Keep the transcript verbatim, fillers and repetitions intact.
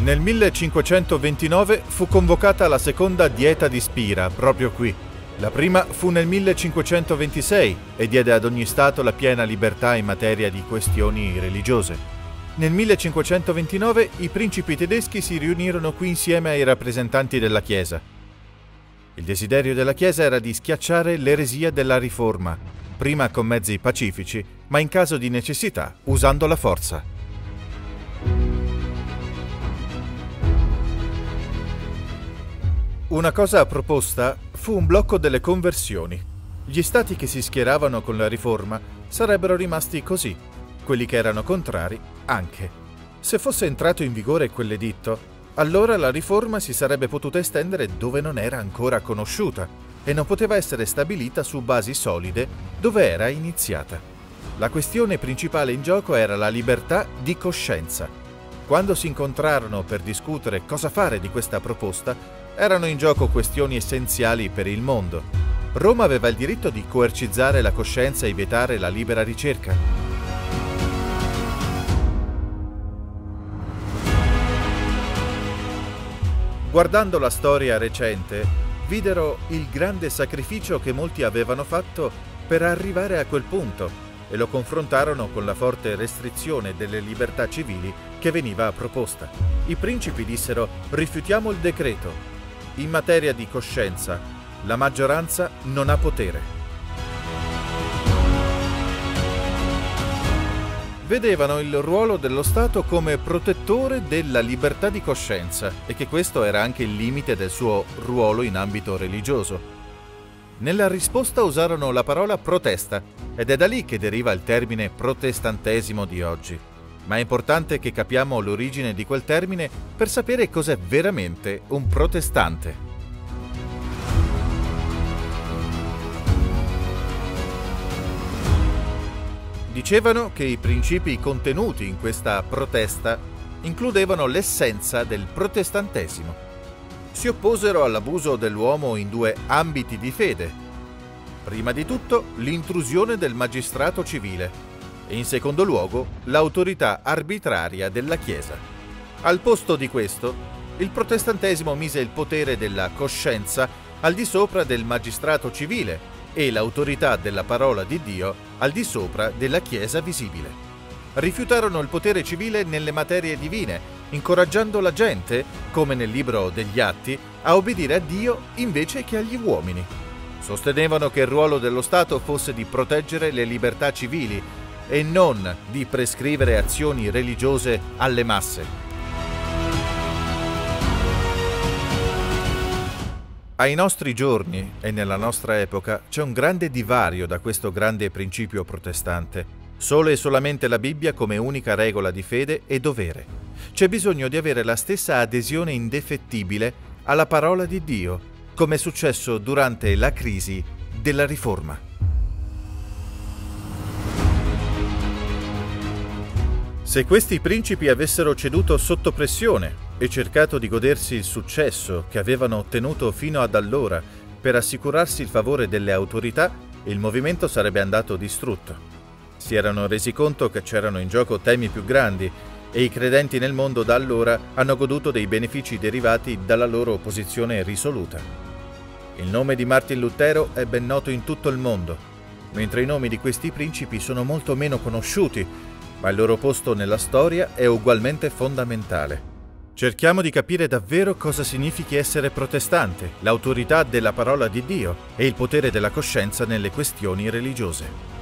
Nel millecinquecentoventinove fu convocata la seconda Dieta di Spira, proprio qui. La prima fu nel millecinquecentoventisei e diede ad ogni Stato la piena libertà in materia di questioni religiose. Nel millecinquecentoventinove i principi tedeschi si riunirono qui insieme ai rappresentanti della Chiesa. Il desiderio della Chiesa era di schiacciare l'eresia della Riforma, prima con mezzi pacifici, ma in caso di necessità usando la forza. Una cosa proposta fu un blocco delle conversioni. Gli stati che si schieravano con la riforma sarebbero rimasti così, quelli che erano contrari anche. Se fosse entrato in vigore quell'editto, allora la riforma si sarebbe potuta estendere dove non era ancora conosciuta e non poteva essere stabilita su basi solide dove era iniziata. La questione principale in gioco era la libertà di coscienza. Quando si incontrarono per discutere cosa fare di questa proposta, erano in gioco questioni essenziali per il mondo. Roma aveva il diritto di coercizzare la coscienza e vietare la libera ricerca. Guardando la storia recente, videro il grande sacrificio che molti avevano fatto per arrivare a quel punto e lo confrontarono con la forte restrizione delle libertà civili che veniva proposta. I principi dissero: rifiutiamo il decreto. In materia di coscienza, la maggioranza non ha potere. Vedevano il ruolo dello Stato come protettore della libertà di coscienza e che questo era anche il limite del suo ruolo in ambito religioso. Nella risposta usarono la parola protesta ed è da lì che deriva il termine protestantesimo di oggi. Ma è importante che capiamo l'origine di quel termine per sapere cos'è veramente un protestante. Dicevano che i principi contenuti in questa protesta includevano l'essenza del protestantesimo. Si opposero all'abuso dell'uomo in due ambiti di fede. Prima di tutto, l'intrusione del magistrato civile. E in secondo luogo l'autorità arbitraria della Chiesa. Al posto di questo, il protestantesimo mise il potere della coscienza al di sopra del magistrato civile e l'autorità della parola di Dio al di sopra della Chiesa visibile. Rifiutarono il potere civile nelle materie divine, incoraggiando la gente, come nel libro degli Atti, a obbedire a Dio invece che agli uomini. Sostenevano che il ruolo dello Stato fosse di proteggere le libertà civili e non di prescrivere azioni religiose alle masse. Ai nostri giorni e nella nostra epoca c'è un grande divario da questo grande principio protestante. Solo e solamente la Bibbia come unica regola di fede e dovere. C'è bisogno di avere la stessa adesione indefettibile alla parola di Dio, come è successo durante la crisi della Riforma. Se questi principi avessero ceduto sotto pressione e cercato di godersi il successo che avevano ottenuto fino ad allora per assicurarsi il favore delle autorità, il movimento sarebbe andato distrutto. Si erano resi conto che c'erano in gioco temi più grandi e i credenti nel mondo da allora hanno goduto dei benefici derivati dalla loro posizione risoluta. Il nome di Martin Lutero è ben noto in tutto il mondo, mentre i nomi di questi principi sono molto meno conosciuti, ma il loro posto nella storia è ugualmente fondamentale. Cerchiamo di capire davvero cosa significhi essere protestante, l'autorità della parola di Dio e il potere della coscienza nelle questioni religiose.